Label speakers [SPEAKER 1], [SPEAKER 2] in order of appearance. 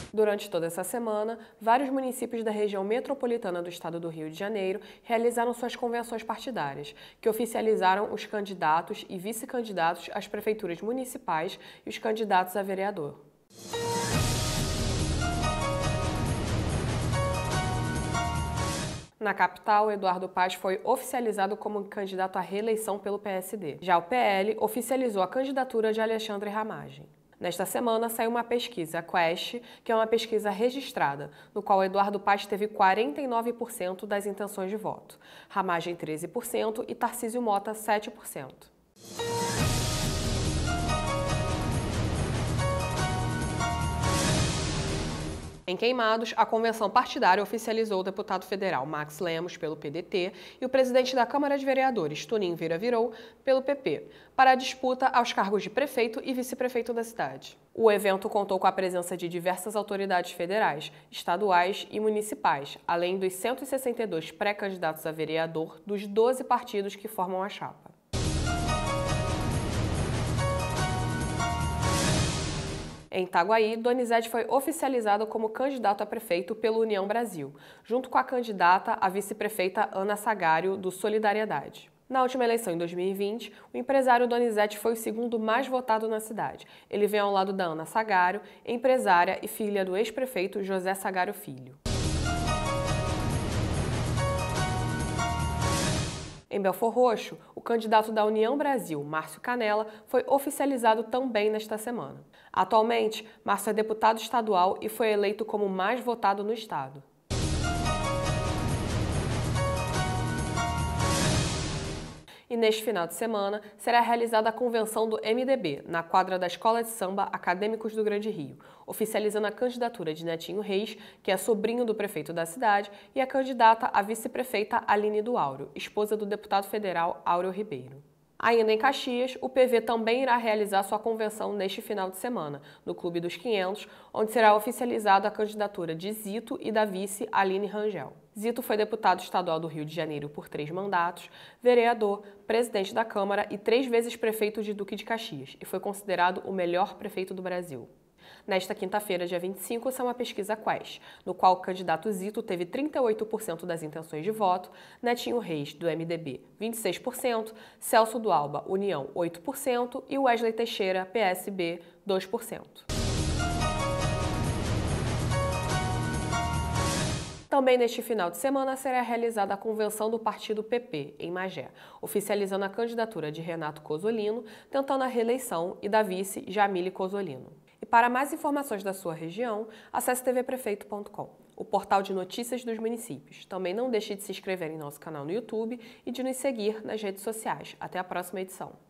[SPEAKER 1] Durante toda essa semana, vários municípios da região metropolitana do estado do Rio de Janeiro realizaram suas convenções partidárias, que oficializaram os candidatos e vice-candidatos às prefeituras municipais e os candidatos a vereador. Na capital, Eduardo Paes foi oficializado como candidato à reeleição pelo PSD. Já o PL oficializou a candidatura de Alexandre Ramagem. Nesta semana, saiu uma pesquisa, Quest, que é uma pesquisa registrada, no qual Eduardo Paes teve 49% das intenções de voto, Ramagem 13% e Tarcísio Mota 7%. Em Queimados, a convenção partidária oficializou o deputado federal Max Lemos pelo PDT e o presidente da Câmara de Vereadores, Tunim Vieira Virou, pelo PP, para a disputa aos cargos de prefeito e vice-prefeito da cidade. O evento contou com a presença de diversas autoridades federais, estaduais e municipais, além dos 162 pré-candidatos a vereador dos 12 partidos que formam a chapa. Em Itaguaí, Donizete foi oficializado como candidato a prefeito pelo União Brasil, junto com a candidata a vice-prefeita Ana Sagário, do Solidariedade. Na última eleição, em 2020, o empresário Donizete foi o segundo mais votado na cidade. Ele vem ao lado da Ana Sagário, empresária e filha do ex-prefeito José Sagário Filho. Em Belfor Roxo, o candidato da União Brasil, Márcio Canella, foi oficializado também nesta semana. Atualmente, Márcio é deputado estadual e foi eleito como o mais votado no estado. E neste final de semana, será realizada a convenção do MDB, na quadra da Escola de Samba Acadêmicos do Grande Rio, oficializando a candidatura de Netinho Reis, que é sobrinho do prefeito da cidade, e a candidata a vice-prefeita Aline do Áureo, esposa do deputado federal Áureo Ribeiro. Ainda em Caxias, o PV também irá realizar sua convenção neste final de semana, no Clube dos 500, onde será oficializada a candidatura de Zito e da vice Aline Rangel. Zito foi deputado estadual do Rio de Janeiro por 3 mandatos, vereador, presidente da Câmara e 3 vezes prefeito de Duque de Caxias, e foi considerado o melhor prefeito do Brasil. Nesta quinta-feira, dia 25, saiu uma pesquisa Quest, no qual o candidato Zito teve 38% das intenções de voto, Netinho Reis, do MDB, 26%, Celso do Alba, União, 8% e Wesley Teixeira, PSB, 2%. Também neste final de semana será realizada a convenção do partido PP, em Magé, oficializando a candidatura de Renato Cozzolino, tentando a reeleição, e da vice Jamile Cozzolino. E para mais informações da sua região, acesse tvprefeito.com, o portal de notícias dos municípios. Também não deixe de se inscrever em nosso canal no YouTube e de nos seguir nas redes sociais. Até a próxima edição.